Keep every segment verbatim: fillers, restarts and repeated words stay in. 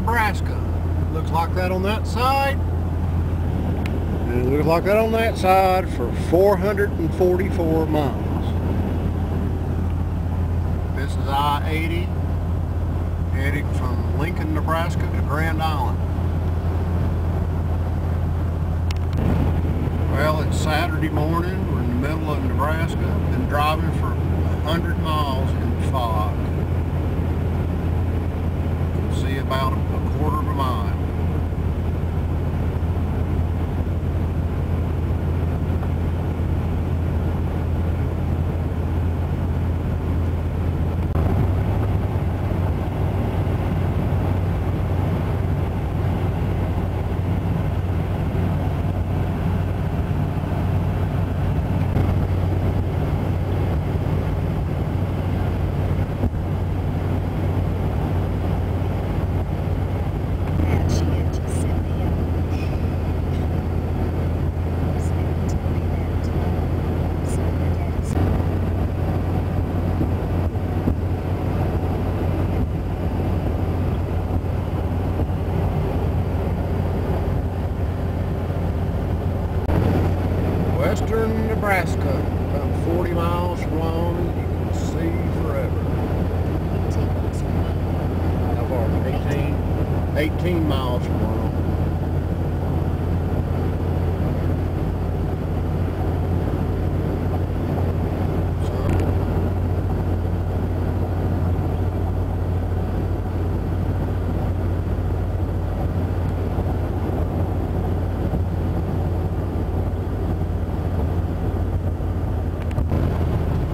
Nebraska. Looks like that on that side. And it looks like that on that side for four hundred forty-four miles. This is I eighty heading from Lincoln, Nebraska to Grand Island. Well, it's Saturday morning. We're in the middle of Nebraska. Been driving for one hundred miles in fog. You can see about a quarter of a mile. Western Nebraska, about forty miles from Wyoming. You can see forever. How far? eighteen, eighteen miles from Wyoming.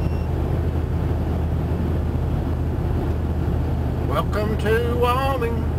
Welcome to Wyoming.